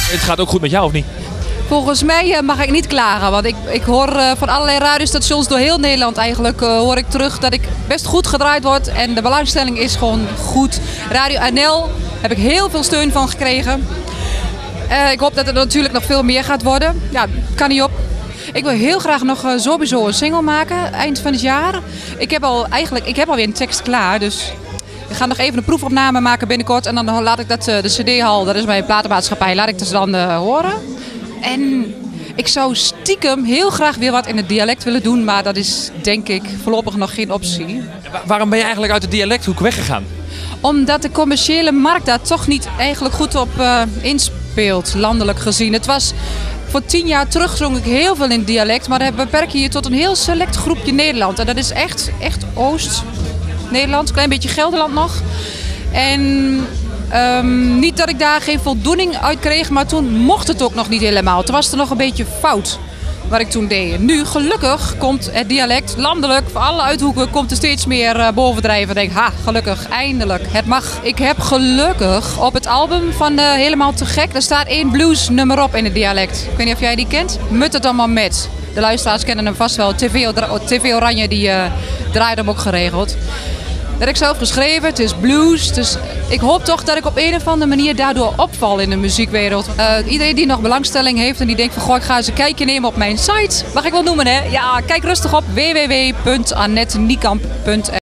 Het gaat ook goed met jou, of niet? Volgens mij mag ik niet klagen, want ik hoor van allerlei radiostations door heel Nederland eigenlijk hoor ik terug dat ik best goed gedraaid word en de belangstelling is gewoon goed. Radio NL heb ik heel veel steun van gekregen. Ik hoop dat het natuurlijk nog veel meer gaat worden. Ja, kan niet op. Ik wil heel graag nog sowieso een single maken eind van het jaar. Ik heb alweer een tekst klaar, dus ik ga nog even een proefopname maken binnenkort en dan laat ik dat de CD-hal, dat is mijn platenmaatschappij, laat ik dat dan horen. En ik zou stiekem heel graag weer wat in het dialect willen doen, maar dat is denk ik voorlopig nog geen optie. Waarom ben je eigenlijk uit de dialecthoek weggegaan? Omdat de commerciële markt daar toch niet eigenlijk goed op inspeelt, landelijk gezien. Het was voor 10 jaar terug zong ik heel veel in dialect, maar we beperken je tot een heel select groepje Nederland. En dat is echt Oost-Nederland, een klein beetje Gelderland nog. En niet dat ik daar geen voldoening uit kreeg, maar toen mocht het ook nog niet helemaal. Toen was het nog een beetje fout wat ik toen deed. Nu gelukkig komt het dialect landelijk, voor alle uithoeken, komt er steeds meer bovendrijven. Ik denk, gelukkig, eindelijk, het mag. Ik heb gelukkig op het album van Helemaal Te Gek, er staat 1 blues nummer op in het dialect. Ik weet niet of jij die kent. Mut het allemaal met. De luisteraars kennen hem vast wel. TV Oranje die draait hem ook geregeld. Dat heb ik zelf geschreven, het is blues. Dus ik hoop toch dat ik op een of andere manier daardoor opval in de muziekwereld. Iedereen die nog belangstelling heeft en die denkt van goh, ik ga eens een kijkje nemen op mijn site. Mag ik wel noemen hè? Ja, kijk rustig op www.annetteniekamp.nl